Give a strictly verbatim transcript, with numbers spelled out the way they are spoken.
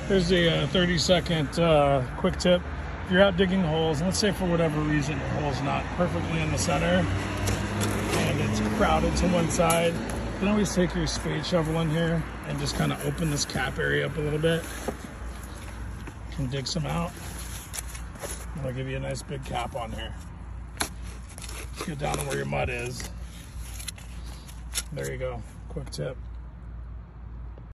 There's a uh, thirty second uh, quick tip. If you're out digging holes, and let's say for whatever reason your hole's not perfectly in the center and it's crowded to one side, you can always take your spade shovel in here and just kind of open this cap area up a little bit. You can dig some out. It'll give you a nice big cap on here. Get down to where your mud is. There you go. Quick tip.